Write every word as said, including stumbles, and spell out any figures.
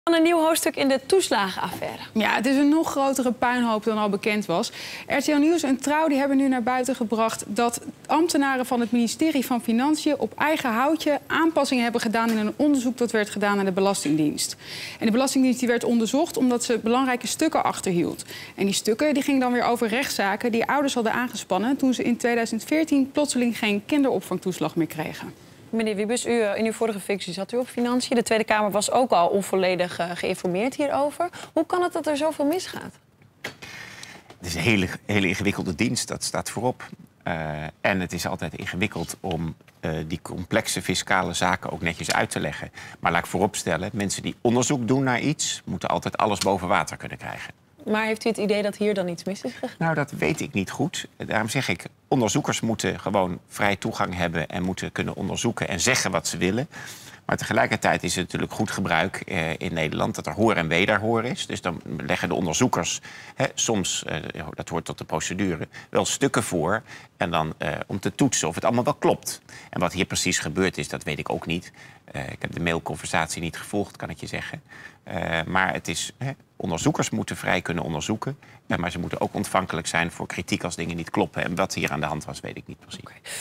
Een nieuw hoofdstuk in de toeslagenaffaire. Ja, het is een nog grotere puinhoop dan al bekend was. R T L Nieuws en Trouw die hebben nu naar buiten gebracht dat ambtenaren van het ministerie van Financiën op eigen houtje aanpassingen hebben gedaan in een onderzoek dat werd gedaan aan de Belastingdienst. En de Belastingdienst die werd onderzocht omdat ze belangrijke stukken achterhield. En die stukken die gingen dan weer over rechtszaken die ouders hadden aangespannen toen ze in tweeduizend veertien plotseling geen kinderopvangtoeslag meer kregen. Meneer Wiebes, u, in uw vorige functie zat u op Financiën. De Tweede Kamer was ook al onvolledig uh, geïnformeerd hierover. Hoe kan het dat er zoveel misgaat? Het is een hele, hele ingewikkelde dienst, dat staat voorop. Uh, en het is altijd ingewikkeld om uh, die complexe fiscale zaken ook netjes uit te leggen. Maar laat ik vooropstellen, mensen die onderzoek doen naar iets moeten altijd alles boven water kunnen krijgen. Maar heeft u het idee dat hier dan iets mis is gegaan? Nou, dat weet ik niet goed. Daarom zeg ik, onderzoekers moeten gewoon vrij toegang hebben en moeten kunnen onderzoeken en zeggen wat ze willen. Maar tegelijkertijd is het natuurlijk goed gebruik eh, in Nederland dat er hoor en wederhoor is. Dus dan leggen de onderzoekers hè, soms, eh, dat hoort tot de procedure, wel stukken voor. En dan eh, om te toetsen of het allemaal wel klopt. En wat hier precies gebeurd is, dat weet ik ook niet. Uh, ik heb de mailconversatie niet gevolgd, kan ik je zeggen. Uh, maar het is, hè, onderzoekers moeten vrij kunnen onderzoeken. Uh, maar ze moeten ook ontvankelijk zijn voor kritiek als dingen niet kloppen. En wat hier aan de hand was, weet ik niet precies. Okay.